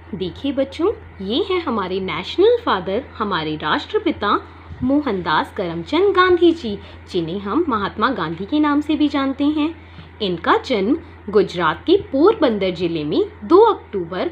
देखिए बच्चों, ये हैं हमारे नेशनल फादर, हमारे राष्ट्रपिता मोहनदास करमचंद गांधी जी, जिन्हें हम महात्मा गांधी के नाम से भी जानते हैं। इनका जन्म गुजरात के पोरबंदर जिले में 2 अक्टूबर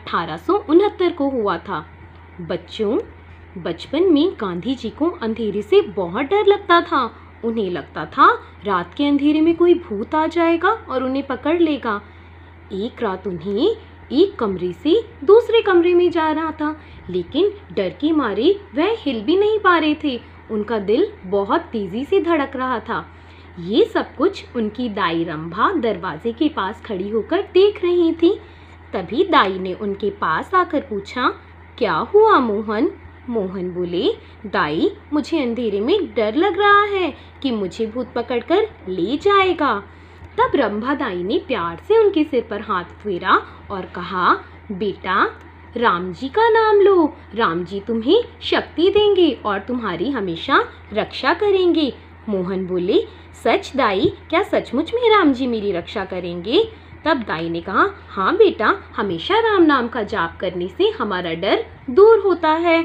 1869 को हुआ था। बच्चों, बचपन में गांधी जी को अंधेरे से बहुत डर लगता था। उन्हें लगता था रात के अंधेरे में कोई भूत आ जाएगा और उन्हें पकड़ लेगा। एक रात उन्हें एक कमरे से दूसरे कमरे में जा रहा था, लेकिन डर के मारे वह हिल भी नहीं पा रहे थे। उनका दिल बहुत तेजी से धड़क रहा था। ये सब कुछ उनकी दाई रंभा दरवाजे के पास खड़ी होकर देख रही थी। तभी दाई ने उनके पास आकर पूछा, क्या हुआ मोहन? मोहन बोले, दाई, मुझे अंधेरे में डर लग रहा है कि मुझे भूत पकड़कर ले जाएगा। तब रंभा दाई ने प्यार से उनके सिर पर हाथ फेरा और कहा, बेटा, राम जी का नाम लो। राम जी तुम्हें शक्ति देंगे और तुम्हारी हमेशा रक्षा करेंगे। मोहन बोले, सच दाई, क्या सचमुच में राम जी मेरी रक्षा करेंगे? तब दाई ने कहा, हाँ बेटा, हमेशा राम नाम का जाप करने से हमारा डर दूर होता है।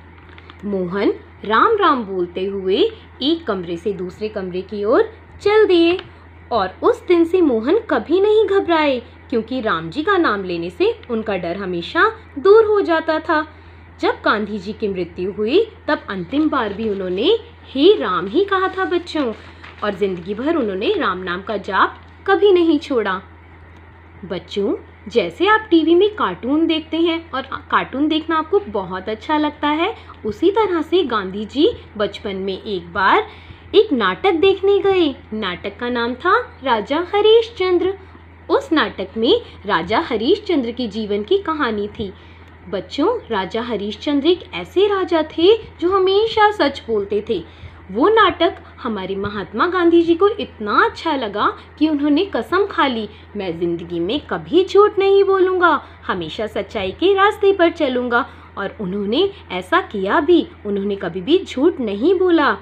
मोहन राम राम बोलते हुए एक कमरे से दूसरे कमरे की ओर चल दिए और उस दिन से मोहन कभी नहीं घबराए, क्योंकि राम जी का नाम लेने से उनका डर हमेशा दूर हो जाता था। जब गांधी जी की मृत्यु हुई तब अंतिम बार भी उन्होंने हे राम ही कहा था बच्चों, और जिंदगी भर उन्होंने राम नाम का जाप कभी नहीं छोड़ा। बच्चों, जैसे आप टीवी में कार्टून देखते हैं और कार्टून देखना आपको बहुत अच्छा लगता है, उसी तरह से गांधी जी बचपन में एक बार एक नाटक देखने गए। नाटक का नाम था राजा हरीशचंद्र। उस नाटक में राजा हरीशचंद्र के जीवन की कहानी थी। बच्चों, राजा हरीशचंद्र एक ऐसे राजा थे जो हमेशा सच बोलते थे। वो नाटक हमारे महात्मा गांधी जी को इतना अच्छा लगा कि उन्होंने कसम खा ली, मैं जिंदगी में कभी झूठ नहीं बोलूँगा, हमेशा सच्चाई के रास्ते पर चलूँगा। और उन्होंने ऐसा किया भी, उन्होंने कभी भी झूठ नहीं बोला।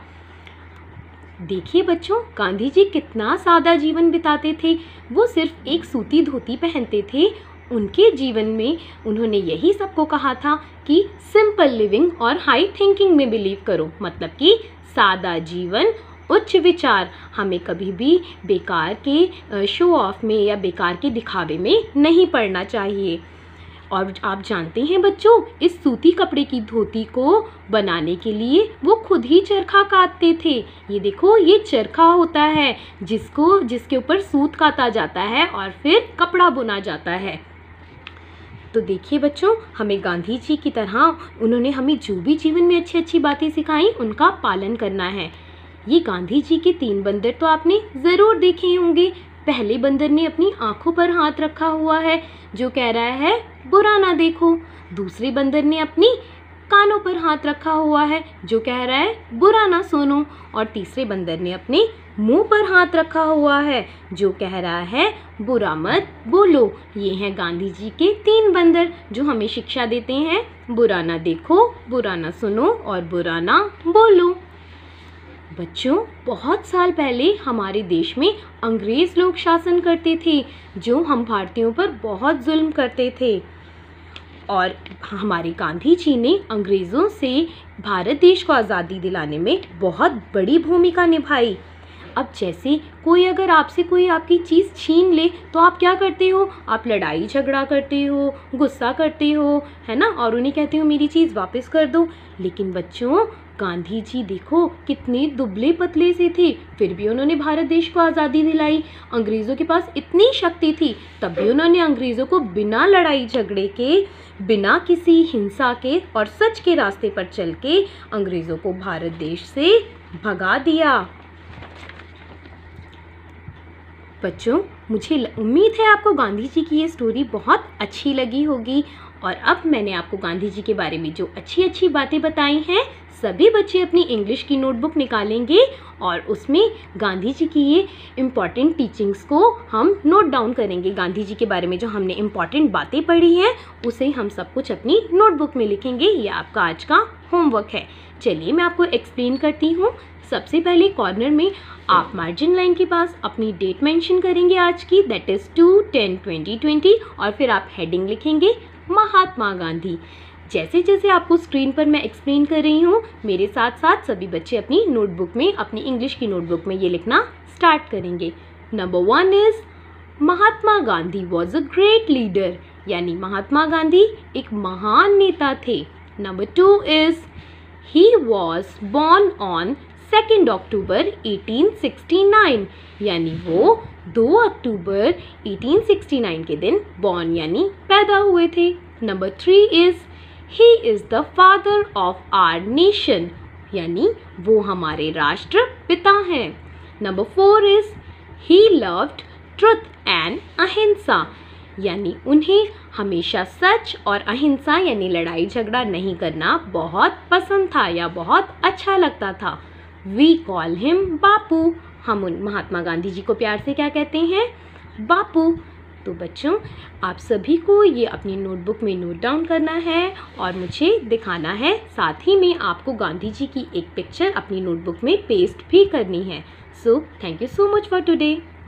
देखिए बच्चों, गांधी जी कितना सादा जीवन बिताते थे। वो सिर्फ एक सूती धोती पहनते थे। उनके जीवन में उन्होंने यही सबको कहा था कि सिंपल लिविंग और हाई थिंकिंग में बिलीव करो, मतलब कि सादा जीवन, उच्च विचार। हमें कभी भी बेकार के शो ऑफ में या बेकार के दिखावे में नहीं पड़ना चाहिए। और आप जानते हैं बच्चों, इस सूती कपड़े की धोती को बनाने के लिए वो खुद ही चरखा काटते थे। ये देखो, ये चरखा होता है जिसके ऊपर सूत काता जाता है और फिर कपड़ा बुना जाता है। तो देखिए बच्चों, हमें गांधी जी की तरह उन्होंने हमें जो भी जीवन में अच्छी अच्छी बातें सिखाई, उनका पालन करना है। ये गांधी जी के 3 बंदर तो आपने ज़रूर देखे होंगे। पहले बंदर ने अपनी आंखों पर हाथ रखा हुआ है, जो कह रहा है बुरा ना देखो। दूसरे बंदर ने अपनी कानों पर हाथ रखा हुआ है, जो कह रहा है बुरा ना सुनो। और तीसरे बंदर ने अपने मुंह पर हाथ रखा हुआ है, जो कह रहा है बुरा मत बोलो। ये हैं गांधी जी के 3 बंदर जो हमें शिक्षा देते हैं, बुरा ना देखो, बुरा ना सुनो और बुरा ना बोलो। बच्चों, बहुत साल पहले हमारे देश में अंग्रेज लोग शासन करते थे, जो हम भारतीयों पर बहुत जुल्म करते थे। और हमारे गांधी जी ने अंग्रेज़ों से भारत देश को आज़ादी दिलाने में बहुत बड़ी भूमिका निभाई। अब जैसे अगर आपसे कोई आपकी चीज़ छीन ले तो आप क्या करते हो? आप लड़ाई झगड़ा करते हो, गुस्सा करते हो, है ना, और उन्हें कहते हो मेरी चीज़ वापस कर दो। लेकिन बच्चों, गांधी जी देखो कितने दुबले पतले से थे, फिर भी उन्होंने भारत देश को आज़ादी दिलाई। अंग्रेज़ों के पास इतनी शक्ति थी, तब भी उन्होंने अंग्रेज़ों को बिना लड़ाई झगड़े के, बिना किसी हिंसा के और सच के रास्ते पर चल के अंग्रेज़ों को भारत देश से भगा दिया। बच्चों, मुझे उम्मीद है आपको गांधी जी की ये स्टोरी बहुत अच्छी लगी होगी। और अब मैंने आपको गांधी जी के बारे में जो अच्छी अच्छी बातें बताई हैं, सभी बच्चे अपनी इंग्लिश की नोटबुक निकालेंगे और उसमें गांधी जी की ये इम्पॉर्टेंट टीचिंग्स को हम नोट डाउन करेंगे। गांधी जी के बारे में जो हमने इम्पॉर्टेंट बातें पढ़ी हैं, उसे हम सब कुछ अपनी नोटबुक में लिखेंगे। ये आपका आज का होमवर्क है। चलिए मैं आपको एक्सप्लेन करती हूँ। सबसे पहले कॉर्नर में आप मार्जिन लाइन के पास अपनी डेट मेंशन करेंगे आज की, दैट इज़ 2/10/2020, और फिर आप हेडिंग लिखेंगे महात्मा गांधी। जैसे जैसे आपको स्क्रीन पर मैं एक्सप्लेन कर रही हूँ, मेरे साथ साथ सभी बच्चे अपनी नोटबुक में, अपनी इंग्लिश की नोटबुक में ये लिखना स्टार्ट करेंगे। Number 1 is Mahatma Gandhi was a great leader, यानी महात्मा गांधी एक महान नेता थे। Number 2 is he was born on 2 October 1869, यानी वो 2 अक्टूबर 1869 के दिन बॉर्न यानी पैदा हुए थे। Number 3 is he is the father of our nation, यानी वो हमारे राष्ट्र पिता हैं। Number 4 is he loved truth and ahimsa, यानी उन्हें हमेशा सच और अहिंसा यानी लड़ाई झगड़ा नहीं करना बहुत पसंद था या बहुत अच्छा लगता था। वी कॉल हिम बापू, हम उन महात्मा गांधी जी को प्यार से क्या कहते हैं? बापू। तो बच्चों, आप सभी को ये अपनी नोटबुक में नोट डाउन करना है और मुझे दिखाना है। साथ ही में आपको गांधी जी की एक पिक्चर अपनी नोटबुक में पेस्ट भी करनी है। So thank you so much for today.